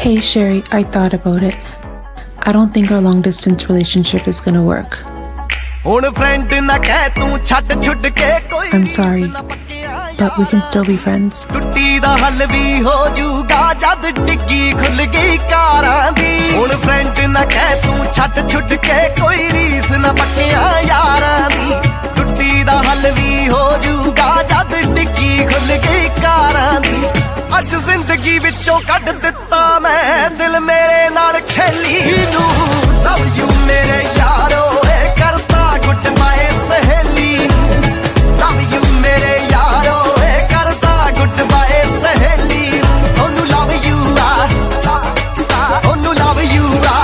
Hey Sherry, I thought about it. I don't think our long distance relationship is gonna work. I'm sorry, but we can still be friends. ਅੱਜ ਜ਼ਿੰਦਗੀ ਵਿੱਚੋਂ ਕੱਢ ਦਿੱਤਾ ਮੈਂ ਦਿਲ ਮੇਰੇ ਨਾਲ ਖੇਲੀ ਨੂੰ ਲਵ ਯੂ ਮੇਰੇ ਯਾਰੋ ਏ ਕਰਤਾ ਗੁੱਡ ਬਾਏ ਸਹੇਲੀ ਲਵ ਯੂ ਮੇਰੇ ਯਾਰੋ ਏ ਕਰਤਾ ਗੁੱਡ ਬਾਏ ਸਹੇਲੀ ਉਹਨੂੰ ਲਵ ਯੂ ਆ ਉਹਨੂੰ ਲਵ ਯੂ ਆ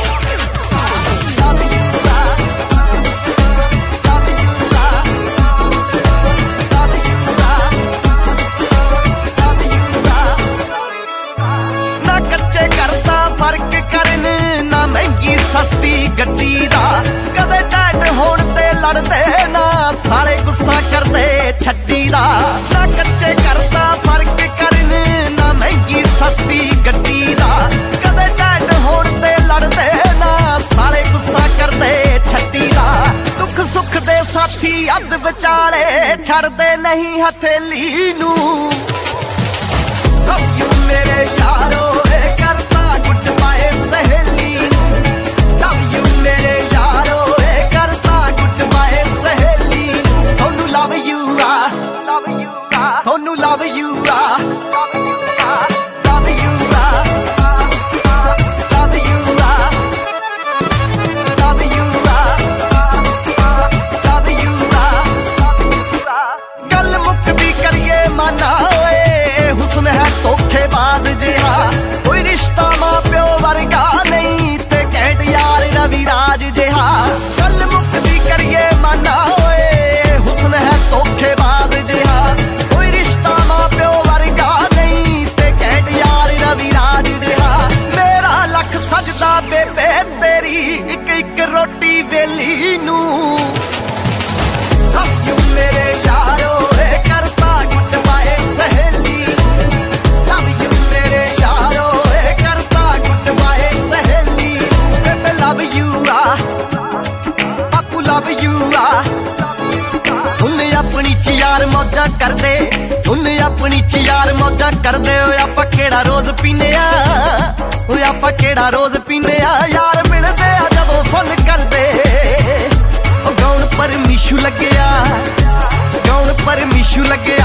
फर्क करन ना महंगी सस्ती गड्डी दा कदे टैट होण ते लड़दे ना साले गुस्सा करदे छड्डी दा ना कच्चे करदा फर्क करन ना महंगी सस्ती गड्डी दा कदे टैट होण ते लड़दे ना साले गुस्सा करदे छड्डी दा दुख सुख दे साथी अध विचाले छड़दे नहीं हथेली नू लव यू मेरे यारो ਉਹਨੂੰ ਲਵ ਯੂ ਆ ਲਵ ਯੂ ਆ ਲਵ ਯੂ ਆ ਲਵ ਯੂ ਆ ਲਵ ਯੂ ਆ ਗੱਲ ਮੁੱਕਦੀ ਕਰੀਏ ਮਾਨਾ ਓਏ ਹੁਸਨ ਹੈ ਧੋਖੇਬਾਜ਼ ਜਿਹਾ ਕੋਈ ਰਿਸ਼ਤਾ ਮਾਂ ਪਿਓ ਵਰਗਾ ਨਹੀਂ ਤੇ ਕਹਿਤ ਯਾਰ ਰਵੀ ਰਾਜ ਜਿਹਾ ਗੱਲ ਮੁੱਕਦੀ ਕਰੀਏ ਮਾਨਾ ਓਏ ਹੁਸਨ ਹੈ ਧੋਖੇਬਾਜ਼ ਜਿਹਾ सजदा बेबे तेरी एक एक रोटी वेली नू लव यू मेरे यारो ए करता गुड बाय सहेली लव यू मेरे यारो ए करता गुड बाय सहेली बेबे लव यू आ पापू लव यू आ उन्हें अपनी च यार मौजा कर दे उन्हें अपनी च यार मौजा कर दे आप केड़ा रोज पीने ओए आपां केड़ा रोज पीने यार मिलदे जदों फन करदे गाउन पर मीशू लग्या गाउन पर मीशू लग्या